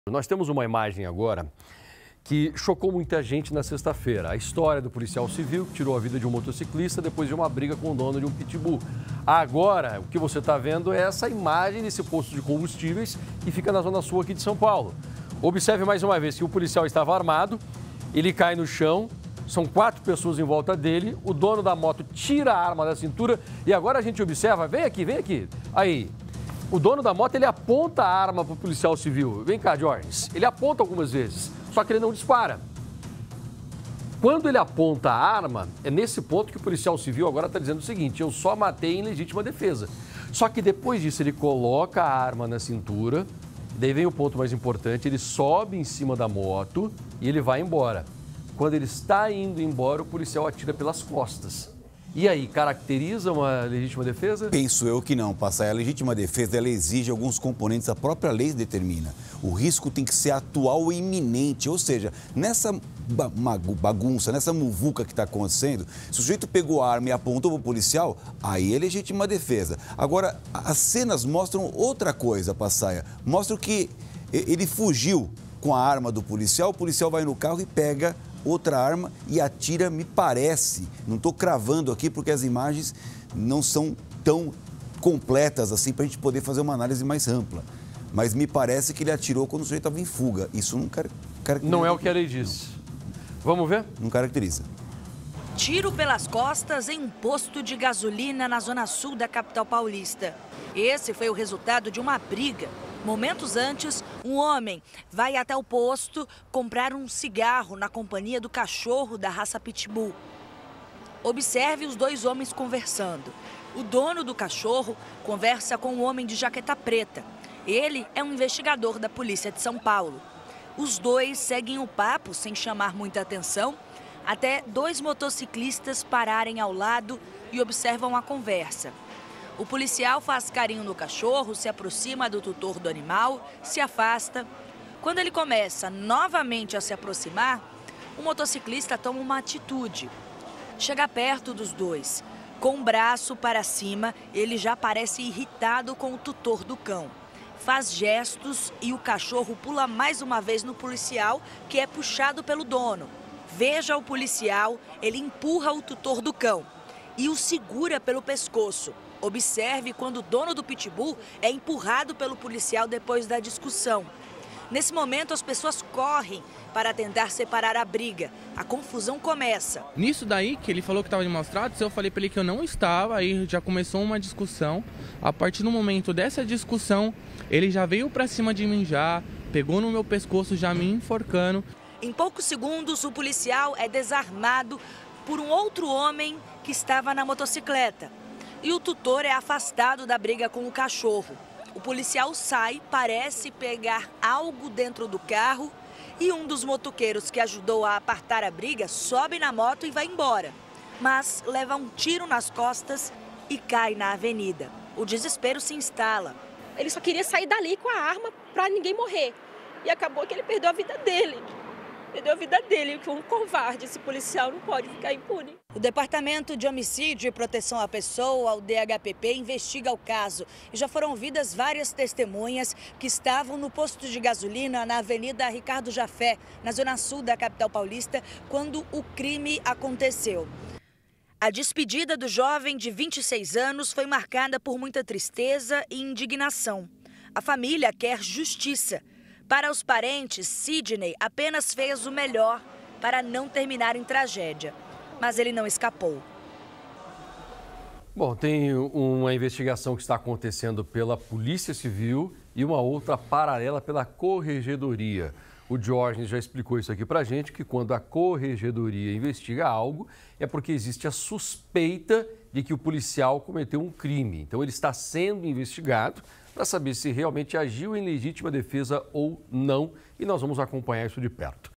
Nós temos uma imagem agora que chocou muita gente na sexta-feira. A história do policial civil que tirou a vida de um motociclista depois de uma briga com o dono de um pitbull. Agora, o que você está vendo é essa imagem desse posto de combustíveis que fica na zona sul aqui de São Paulo. Observe mais uma vez que o policial estava armado, ele cai no chão, são 4 pessoas em volta dele, o dono da moto tira a arma da cintura e agora a gente observa, vem aqui, aí. O dono da moto, ele aponta a arma para o policial civil. Vem cá, Jorge. Ele aponta algumas vezes, só que ele não dispara. Quando ele aponta a arma, é nesse ponto que o policial civil agora está dizendo o seguinte: eu só matei em legítima defesa. Só que depois disso, ele coloca a arma na cintura, daí vem o ponto mais importante, ele sobe em cima da moto e ele vai embora. Quando ele está indo embora, o policial atira pelas costas. E aí, caracteriza uma legítima defesa? Penso eu que não, Passaia. A legítima defesa, ela exige alguns componentes, a própria lei determina. O risco tem que ser atual e iminente, ou seja, nessa bagunça, nessa muvuca que está acontecendo, se o sujeito pegou a arma e apontou para o policial, aí é legítima defesa. Agora, as cenas mostram outra coisa, Passaia. Mostram que ele fugiu com a arma do policial, o policial vai no carro e pega outra arma e atira, me parece, não estou cravando aqui porque as imagens não são tão completas assim para a gente poder fazer uma análise mais ampla, mas me parece que ele atirou quando o sujeito estava em fuga. Isso não caracteriza. Não é o que a lei diz. Vamos ver? Não caracteriza. Tiro pelas costas em um posto de gasolina na zona sul da capital paulista. Esse foi o resultado de uma briga. Momentos antes, um homem vai até o posto comprar um cigarro na companhia do cachorro da raça Pitbull. Observe os 2 homens conversando. O dono do cachorro conversa com um homem de jaqueta preta. Ele é um investigador da polícia de São Paulo. Os 2 seguem o papo sem chamar muita atenção, até 2 motociclistas pararem ao lado e observam a conversa. O policial faz carinho no cachorro, se aproxima do tutor do animal, se afasta. Quando ele começa novamente a se aproximar, o motociclista toma uma atitude. Chega perto dos 2. Com o braço para cima, ele já parece irritado com o tutor do cão. Faz gestos e o cachorro pula mais uma vez no policial, que é puxado pelo dono. Veja o policial, ele empurra o tutor do cão e o segura pelo pescoço. Observe quando o dono do pitbull é empurrado pelo policial depois da discussão. Nesse momento, as pessoas correm para tentar separar a briga. A confusão começa. Nisso daí, que ele falou que estava de maus tratos, eu falei para ele que eu não estava, aí já começou uma discussão. A partir do momento dessa discussão, ele já veio para cima de mim já, pegou no meu pescoço já me enforcando. Em poucos segundos, o policial é desarmado por um outro homem que estava na motocicleta. E o tutor é afastado da briga com o cachorro. O policial sai, parece pegar algo dentro do carro e um dos motoqueiros que ajudou a apartar a briga sobe na moto e vai embora. Mas leva um tiro nas costas e cai na avenida. O desespero se instala. Ele só queria sair dali com a arma para ninguém morrer. E acabou que ele perdeu a vida dele. Perdeu a vida dele, que um covarde. Esse policial não pode ficar impune. O Departamento de Homicídio e Proteção à Pessoa, o DHPP, investiga o caso. E já foram ouvidas várias testemunhas que estavam no posto de gasolina na Avenida Ricardo Jafé, na zona sul da capital paulista, quando o crime aconteceu. A despedida do jovem de 26 anos foi marcada por muita tristeza e indignação. A família quer justiça. Para os parentes, Sidney apenas fez o melhor para não terminar em tragédia. Mas ele não escapou. Bom, tem uma investigação que está acontecendo pela Polícia Civil e uma outra paralela pela Corregedoria. O Jorge já explicou isso aqui pra gente, que quando a Corregedoria investiga algo, é porque existe a suspeita de que o policial cometeu um crime. Então ele está sendo investigado para saber se realmente agiu em legítima defesa ou não, e nós vamos acompanhar isso de perto.